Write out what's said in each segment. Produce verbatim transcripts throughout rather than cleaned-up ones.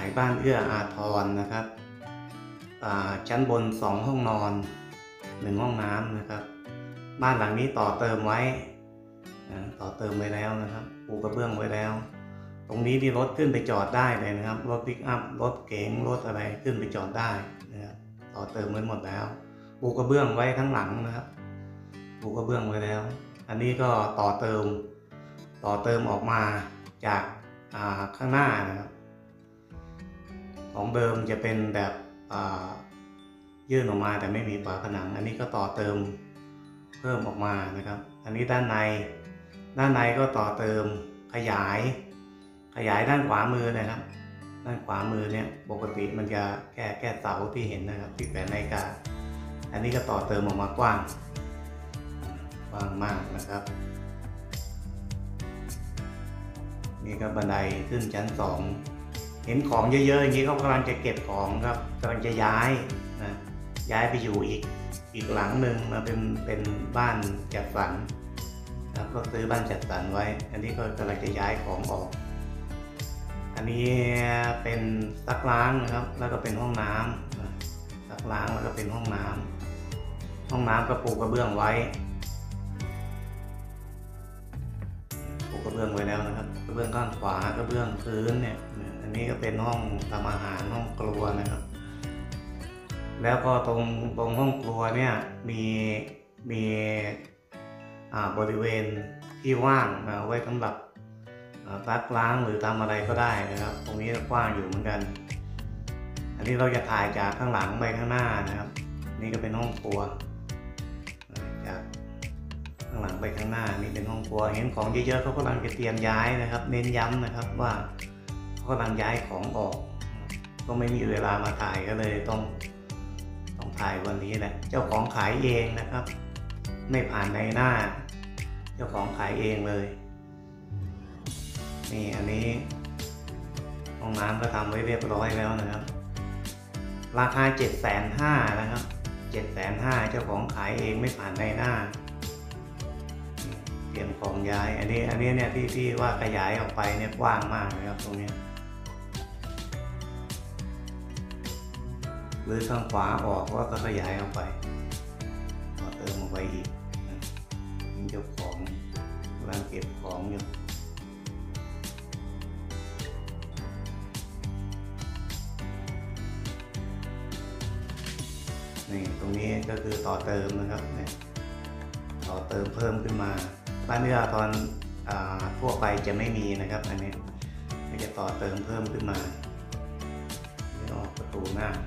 บ้านเอื้ออาทรนะครับชั้นบนสองห้องนอนหนึ่งห้องน้ำนะครับบ้านหลังนี้ต่อเติมไว้ต่อเติมไว้แล้วนะครับปูกระเบื้องไว้แล้วตรงนี้ที่รถขึ้นไปจอดได้เลยนะครับรถปิกอัพรถเก๋งรถอะไรขึ้นไปจอดได้นะครับต่อเติมไว้หมดแล้วปูกระเบื้องไว้ทั้งหลังนะครับปูกระเบื้องไว้แล้วอันนี้ก็ต่อเติมต่อเติมออกมาจากข้างหน้านะครับของเดิมจะเป็นแบบยื่นออกมาแต่ไม่มีฝาผนังอันนี้ก็ต่อเติมเพิ่มออกมานะครับอันนี้ด้านในด้านในก็ต่อเติมขยายขยายด้านขวามือนะครับด้านขวามือเนี่ยปกติมันจะแค่แค่เสาที่เห็นนะครับที่แขวนนาฬิกาอันนี้ก็ต่อเติมออกมากว้างกว้างมากนะครับนี่ก็บันไดขึ้นชั้นสองเห็นของเยอะๆอย่างนี้เขากำลังจะเก็บของครับกำลังจะย้ายนะย้ายไปอยู่อีกอีกหลังหนึ่งมาเป็นเป็นบ้านจัดสรรนะก็ซื้อบ้านจัดสรรไว้อันนี้ก็กำลังจะย้ายของออกอันนี้เป็นซักล้างนะครับแล้วก็เป็นห้องน้ำซักล้างแล้วก็เป็นห้องน้ำห้องน้ำก็ปูกระเบื้องไว้ปูกระเบื้องไว้แล้วนะครับกระเบื้องข้างขวากระเบื้องพื้นเนี่ยอันนี้ก็เป็นห้องทำอาหารห้องครัวนะครับแล้วก็ตรงตรงห้องครัวเนี่ยมีมีบริเวณที่ว่างไว้สำหรับซักล้างหรือทำอะไรก็ได้นะครับตรงนี้กว้างอยู่เหมือนกันอันนี้เราจะถ่ายจากข้างหลังไปข้างหน้านะครับนี่ก็เป็นห้องครัวจากข้างหลังไปข้างหน้านี่เป็นห้องครัวเห็นของเยอะๆเขากำลังจะเตรียมย้ายนะครับเน้นย้ำนะครับว่าเขากำลังย้ายของออกก็ไม่มีเวลามาถ่ายก็เลยต้องต้องถ่ายวันนี้แหละเจ้าของขายเองนะครับไม่ผ่านในหน้าเจ้าของขายเองเลยนี่อันนี้ห้องน้ำก็ทำไว้เรียบร้อยแล้วนะครับราคาเจ็ดแสนห้านะครับเจ็ดแสนห้าเจ้าของขายเองไม่ผ่านในหน้าเตรียมของย้ายอันนี้อันนี้เนี่ยที่ที่ว่าขยายออกไปเนี่ยกว้างมากนะครับตรงนี้หรือข้างขวาออกก็ขยายออกไปต่อเติมออกไปอีกมีเจ้าของกำลังเก็บของอยู่นี่ตรงนี้ก็คือต่อเติมนะครับเนี่ยต่อเติมเพิ่มขึ้นมาบ้านเอื้ออาทรทั่วไปจะไม่มีนะครับอันนี้มันจะต่อเติมเพิ่มขึ้นมานี่ออกประตูหน้า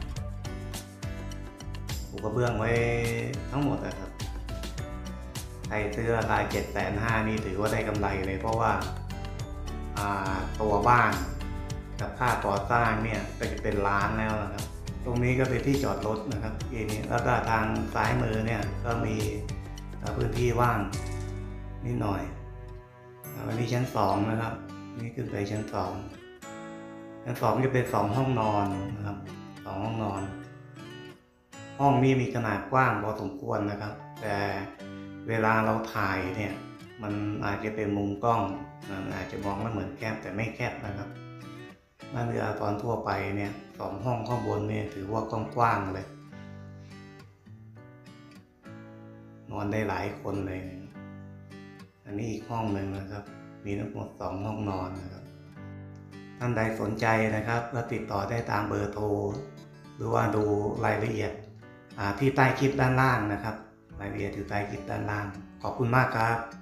ปูกระเบื้องไว้ทั้งหมดนะครับใครซื้อราคาเจ็ดแสนห้านี่ถือว่าได้กำไรเลยเพราะว่าตัวบ้านกับค่าก่อสร้างเนี่ยก็จะเป็นล้านแล้วนะครับตรงนี้ก็เป็นที่จอดรถนะครับทีนี้แล้วก็ทางซ้ายมือเนี่ยก็มีพื้นที่ว่างนิดหน่อยวันนี้ชั้นสองนะครับนี่ขึ้นไปชั้นสองชั้นสองจะเป็นสองห้องนอนนะครับสองห้องนอนห้องนี้มีขนาดกว้างพอสมควรนะครับแต่เวลาเราถ่ายเนี่ยมันอาจจะเป็นมุมกล้องอาจจะมองแล้วเหมือนแคบแต่ไม่แคบนะครับบ้านเอื้ออาทรทั่วไปเนี่ยสองห้องข้างบนเนี่ยถือว่ากว้างๆเลยนอนได้หลายคนเลยอันนี้อีกห้องหนึ่งนะครับมีทั้งหมดสองห้องนอนนะครับท่านใดสนใจนะครับก็ติดต่อได้ตามเบอร์โทรหรือว่าดูรายละเอียดที่ใต้คลิปด้านล่างนะครับรายละเอียดอยู่ใต้คลิปด้านล่างขอบคุณมากครับ